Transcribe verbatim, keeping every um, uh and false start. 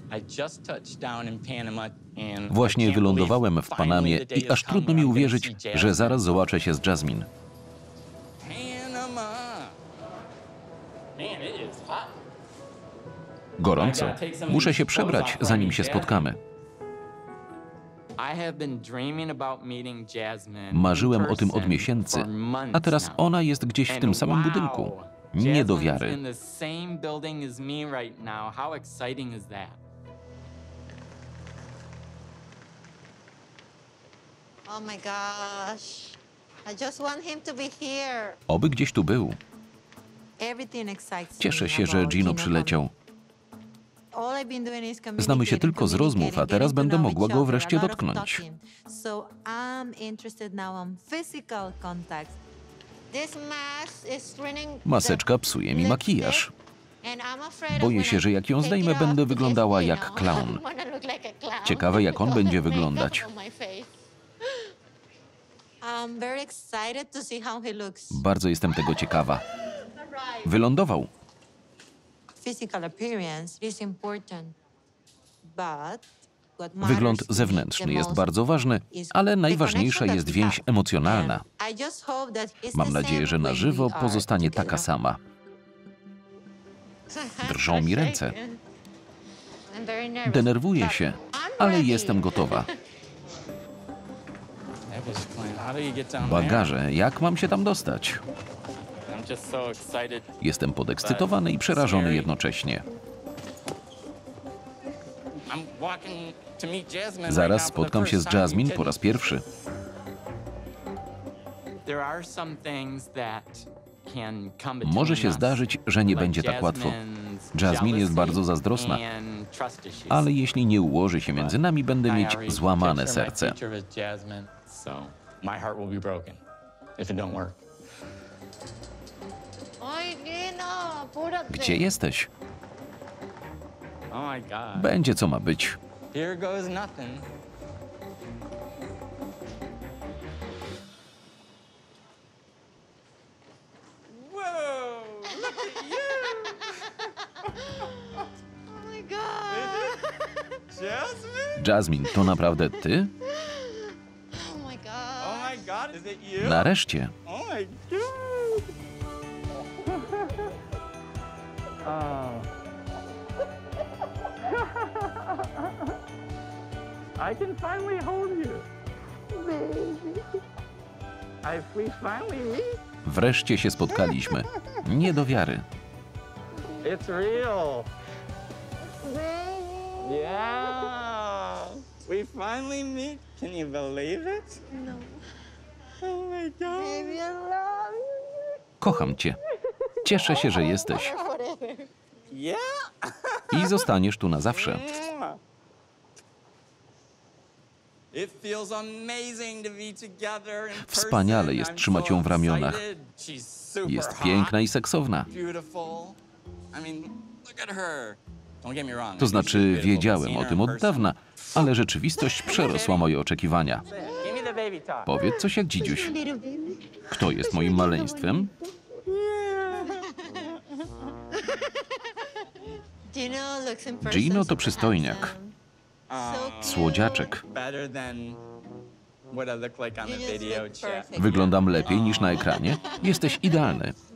Właśnie wylądowałem w Panamie i aż trudno mi uwierzyć, że zaraz zobaczę się z Jasmine. Gorąco. Muszę się przebrać, zanim się spotkamy. Marzyłem o tym od miesięcy, a teraz ona jest gdzieś w tym samym budynku. Nie do wiary. Oh my gosh. I just want him to be here. Oby gdzieś tu był. Everything excites Cieszę me się, że about Gino Gino przyleciał. All I've been doing is Znamy się tylko z rozmów, a teraz będę mogła go wreszcie getting to know dotknąć. each other, a lot of talking. So I'm interested now on physical contact. This mask is ruining Maseczka the psuje mi makijaż. lipstick, and I'm afraid Boję of się, when że I jak ją take zdejmę, it będę off, wyglądała you jak know, klaun. I'm gonna look like a clown. Ciekawe, jak on będzie Makeup wyglądać. on my face. I'm very excited to see how he looks. Bardzo jestem tego ciekawa. Wylądował. Physical appearance is important, but what Wygląd matters zewnętrzny the jest most bardzo ważny, is ale the najważniejsza connection jest that we więź have. emocjonalna. And I just hope that it's Mam the nadzieję, same że na when żywo we are pozostanie together. taka sama. Drżą mi ręce. I'm very nervous, Denerwuję but się, I'm ale ready. jestem gotowa. Bagaże, jak mam się tam dostać? Jestem podekscytowany i przerażony jednocześnie. Zaraz spotkam się z Jasmine po raz pierwszy. Może się zdarzyć, że nie będzie tak łatwo. Jasmine jest bardzo zazdrosna, ale jeśli nie ułoży się między nami, będę mieć złamane serce. Oj, Gino, apúrate. Gdzie jesteś? Będzie co ma być. Oh my God. Jasmine, to naprawdę ty? Oh my God. Nareszcie. I can finally hold you. I we finally meet. Wreszcie się spotkaliśmy. Nie do wiary. It's real. Yeah. We finally meet. Can you believe it? No. Oh my God. Baby, I love you. Kocham cię. Cieszę się, że jesteś. Whatever. Yeah. I zostaniesz tu na zawsze. It feels amazing to be together in Wspaniale person. jest I'm trzymać so ją w ramionach. excited. She's super Jest hot, piękna i seksowna. beautiful. I mean, look at her. Don't get me wrong. To znaczy, wiedziałem o tym od dawna, ale rzeczywistość przerosła moje oczekiwania. Give me the baby talk. Powiedz coś jak dzidziuś. Kto jest moim maleństwem? Gino looks in person Gino to super przystojniak. handsome. So cute. Słodziaczek. Better than what I look like on the You just video look chat. perfect. Wyglądam lepiej niż na ekranie. Jesteś idealny.